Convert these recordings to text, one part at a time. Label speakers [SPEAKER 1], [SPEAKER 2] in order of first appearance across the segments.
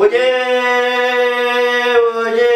[SPEAKER 1] oje oje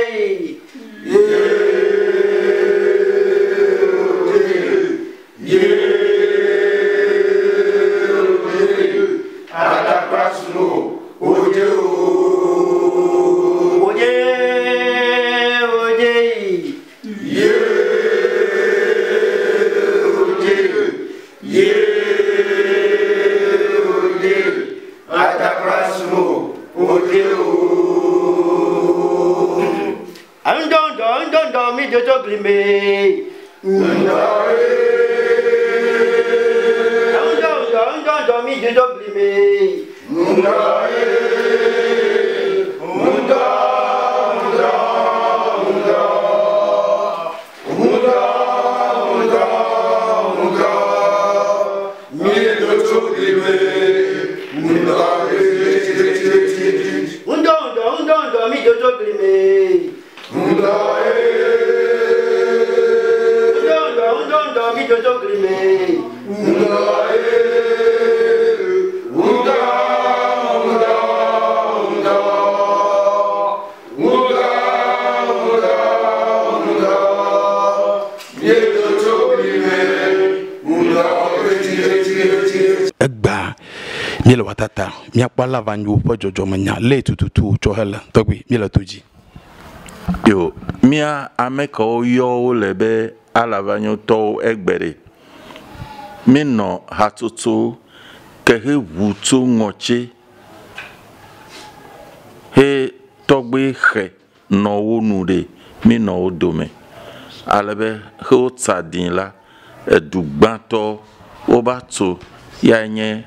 [SPEAKER 2] miele watata miakpa lavanyo po jojo manya le tututu chohela togbi miele toji
[SPEAKER 3] yo mia ameko yo lebe alavanyo to egbere mino hatutu kehe wutu ngochi he togbi he no wonude mino odome alebe he tsadin la edugbanto obato yanye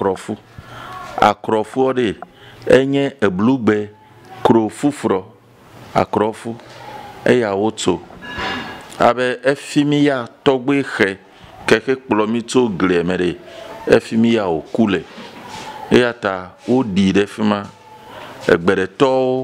[SPEAKER 3] akrofu de enye eblugbe krofufro akrofu eya woto abe efimi ya togbe he keke kplomito glemere efimi ya okule eya ta odi de fima egbereto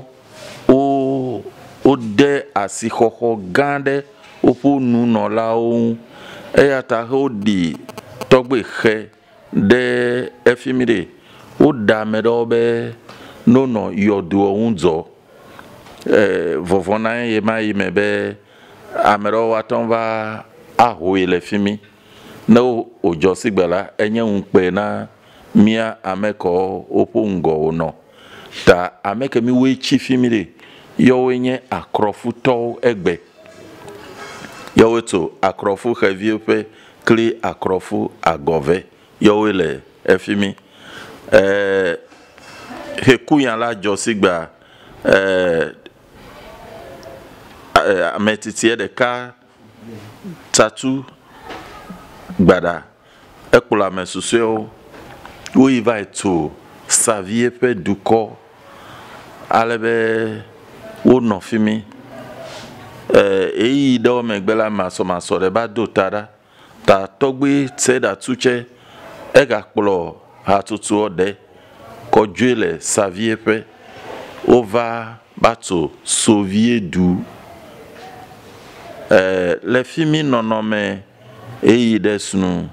[SPEAKER 3] o de asixoxo gande opo nuno la o eya ta odi togbe he de efimire o da medobe nono yodu unzo vovona ye mai mebe amero watonva aho ile fimi no ojo sigbela enye unpe na mia ameko opo ngo no ta ameke mi we chi fimire yo wenye akrofu to egbe yo weto akrofu heviepe kli akrofu agove yo wele efimi hekuyan la josigba ametitie de ka tatu gbada ekula mesuseo wo va eto savie pe duko alebe wo no fimi eyi do megbela maso de ba do tada ta togbe tseda tuche ega kplo hatutu ode ko juele savie pe ova bato sovie du le fimi nonome eyi desnu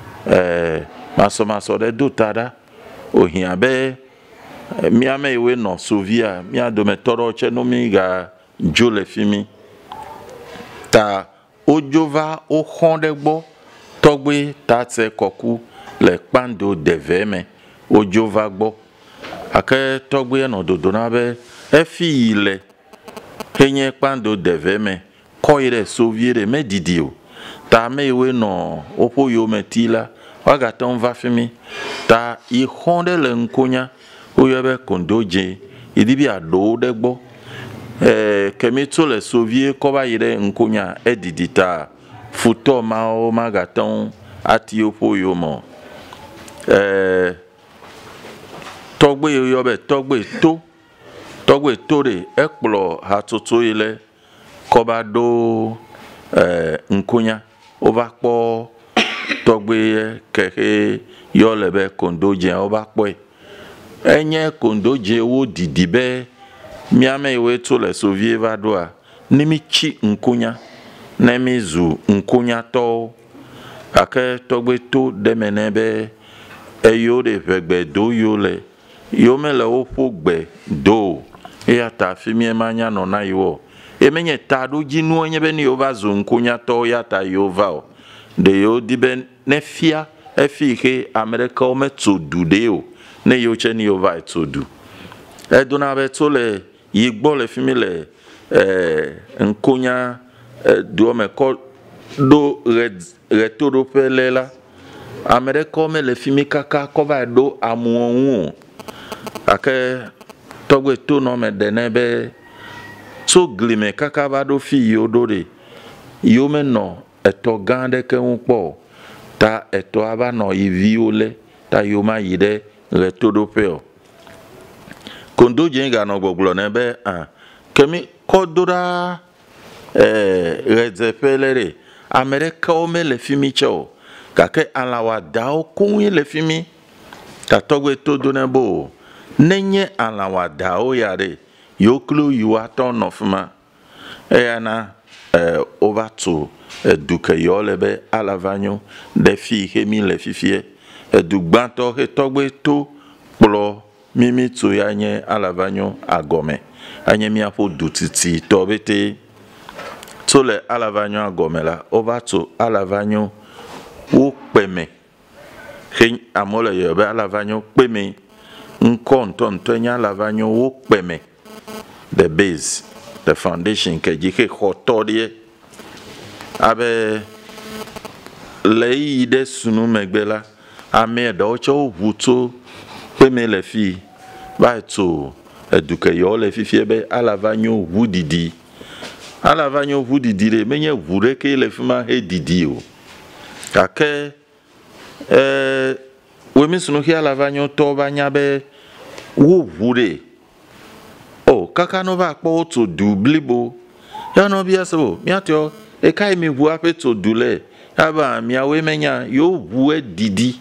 [SPEAKER 3] maso de do tada ohia be miame iwe no sovia mia do metoro che no mi ga jole fimi ta ojova o honde gbo togbe tate koku le kpando deveme ojova gbo ake togbe no dodo na be efi ile henye kpando deveme koire soviere medidio ta mewe no opo yo metila waga ton va fimi ta I honde le nkonya oyebe kondoje idibi ado de gbo kemito le sovie ko ba yire nkonya edidita futo ma o magaton ati opo yo mo togbe yobe togbe to de ekplo hatutu ile ko ba do nkonya o ba po togbe keke yo lebe kondoje o ba po enye kondoje wo didibe miame iwe to le sovie va doa nimi chi nkonya nemi zu nkonya to ake togbe to demenebe eyo de vegbe do yo le yo me le opo gbe do ta fimi manya no na yo emenye ta do jinu onye be ni over zone kunya to ya ta yova de yo dibe ne fia efike America o meto du de o ne yo che ni over to du eduna be to le yigbo le fimi le nkunya do me ko do retoro pelela America me le fimi kaka ko va do amuonwu ake togwe to no me denebe so glime kaka ba do fi yodore yo me no eto gande ke unpo ta eto aba no iviole ta yo ma yide retoro peo kondo jenga no gboglo nebe kemi kodora redzepelere America o me le fimi cho kake alawa dao kunwi le fimi ta togwe to do nebo nenye alawa dao yare yoklu yuato nofuma eyana over to duke yolebe alavanyo de fi hemi le fifie dugbanto he togwe to plo mimi to yanye alavanyo agome anye mi apo dutiti tobete to le alavanyo agome la over to alavanyo wo peme he amole yobe alavanyo peme nkonto nya alavanyo wo peme the base the foundation ke jike khotodie abe lei de sunu megbela ame do cho vuto peme le fi ba to eduke yo le fi be alavanyo vudidi le menye vure ke le fima he didi o kake we mi sunu hi alavanyo to banya be wo vure oh kaka no va po to du blibo ya no bia so mi atio e kai mi vu ape to dule aba mi awe menya yo vu didi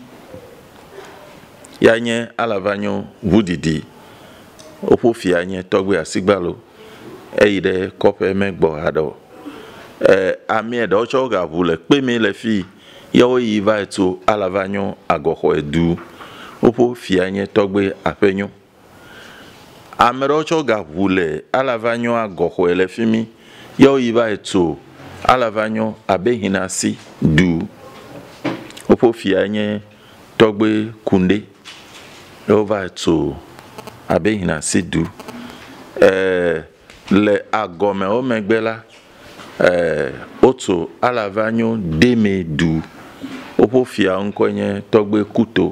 [SPEAKER 3] ya nye alavanyo vu didi opo fi anye togbe asigbalo eyide kope megbo hado ami edo cho ga vu le pe mi le fi yo yi va to alavanyo agoho edu opo fi anye togbe apenyo amerocho ga vule alavanyo agoho ele fimi yo yiba eto alavanyo abehinasi du opo fianye togbe kunde yo va eto abehinasi du le agome o megbela oto alavanyo deme du opo fia nkonye togbe kuto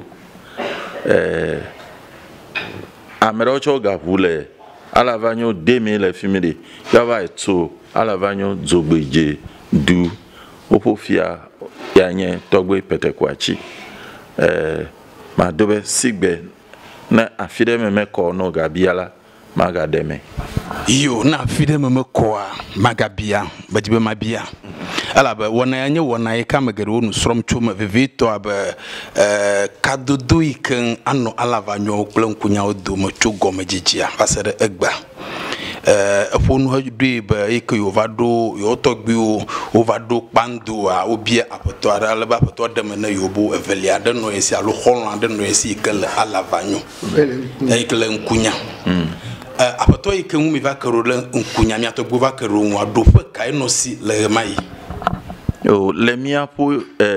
[SPEAKER 3] amerocho ga vule alavanyo deme le fimide yava eto alavanyo zogbeje du opofia yanye togbe petekwachi ma dobe sigbe na afide meme ko no gabiala magademe
[SPEAKER 2] yo na afide meme ko magabia bajibe mabia alaba wona yanye wona yeka magero no srom chuma vivito aba kadudu ikan ano alavanyo klankunya odo mo chugo majijia basere egba afonu hadu ba ike yovado yotogbi ovado pando a obia apoto alaba apoto dem na yobo evelia de no esi alo holland de no esi ikele alavanyo ikele nkunya apoto ike mu mi va karola nkunya mi atogbo va karo nwa do fe kai no si le mai
[SPEAKER 3] o le mia po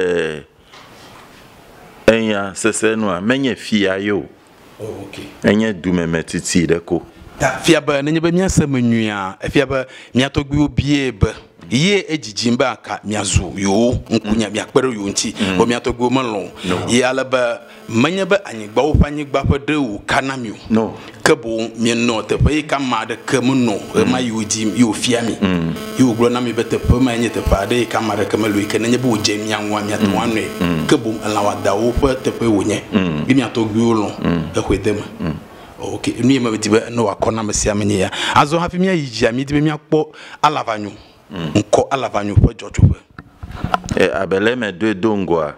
[SPEAKER 3] enya sesenu a menye fia yo
[SPEAKER 2] okay
[SPEAKER 3] enye dumeme titi deko
[SPEAKER 2] ta fia ba nenye ba mia samanua fia ba mia togbi obie ba ye ejijimba ka miazu yo nkunya mia kpere yo nti o mia togbi malon ye alaba manya ba anyigba wo panyigba pa de wo kanamio
[SPEAKER 3] no
[SPEAKER 2] kabo mi no te pa ka ma de kamuno ma yo di yo fia mi yo gro na mi bete pa ma nye te pa de ka ma de kamalu ke nenye bo jemia nwa mia to anwe kabo alawa da wo pa te pa wo nye bi mia togbi wo lon e kwedema okay ni ma betibe no wakona mesia menye ya azo hafi mia yijia mi dibe mia kpo alavanyo nko alavanyo po jojowe
[SPEAKER 3] abele me do dongwa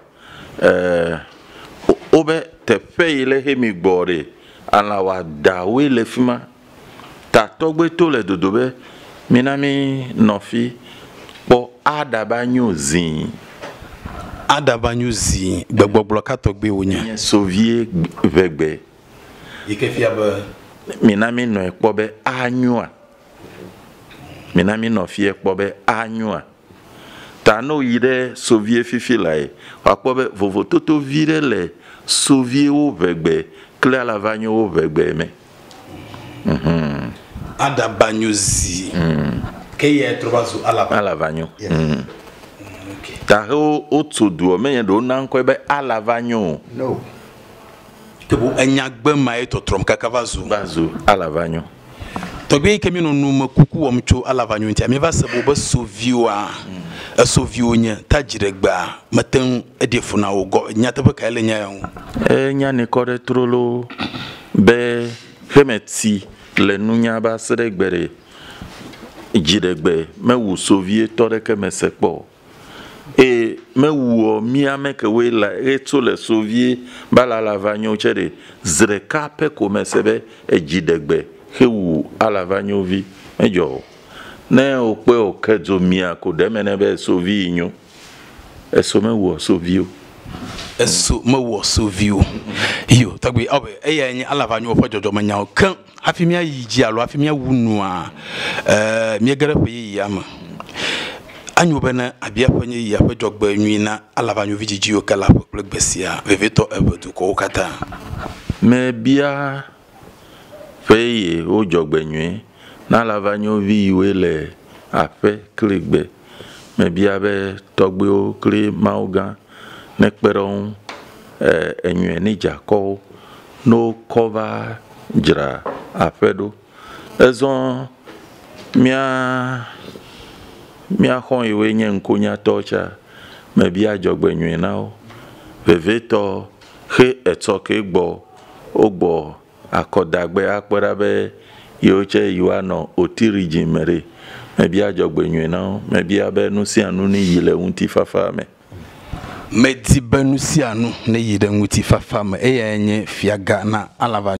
[SPEAKER 3] obe te pe ile hemi gbore alawa dawe le fima ta togbe to le dodobe minami nofi po adabanyo zin
[SPEAKER 2] gbogbogbo ka togbe wonya
[SPEAKER 3] sovie vegbe
[SPEAKER 2] ikefia ba
[SPEAKER 3] minami no ekpo be anyua minami no fie ekpo be anyua ta no yire sovie fifi lai akpo be vovo toto vire le sovie o vegbe kle ala vanyo o vegbe me
[SPEAKER 2] ada banyozi ke ye trobazu ala
[SPEAKER 3] vanyo ta ho otudu me ye do nan ko be ala vanyo
[SPEAKER 2] no tebo anyagbe mai totrom kakavazu
[SPEAKER 3] bazu ala vanyo
[SPEAKER 2] to be kemi no numa kuku womcho ala vanyo ntia me va sebo be sovio a sovio nya tajiregba maten edefo na wo nyata be kaile nya yan
[SPEAKER 3] nya ne kore trolo be hemeti le nunya ba seregbere jiregbe me wu sovie tore ke mesekpo e me wu miame ke we la eto le sovie bala la vanyo chere zreka pe ko mesebe e jidegbe he wu ala vanyo vi ejo ne o pe o kezo mia ko de mene be sovie nyu eso me wu sovio
[SPEAKER 2] eso me wu sovio yo tagbe obe eya nyi ala vanyo po jojo manya kan afimia yiji alo afimia wunu a mi gare pe yi ama anyo bena abia panye ya pe jogba nwina ala vanyo vijiji o kala pe gbesia veveto ebedu ko kata
[SPEAKER 3] me bia feye o jogba nwi na ala vanyo vi wele ape klegbe me bia be togbe o kle mauga ne peron enwe ni jako no cover jira afedo ezon mia hon iwe nye nkonya tocha me bia jogbe nwi na o veveto he etoke gbo ogbo akodagbe apera be yoche yuano otiriji mere me bia jogbe nwi na o me bia be nusi anu ni yile unti fafa me
[SPEAKER 2] medi banusi anu ne yide nguti fafa me eya enye fiaga na alava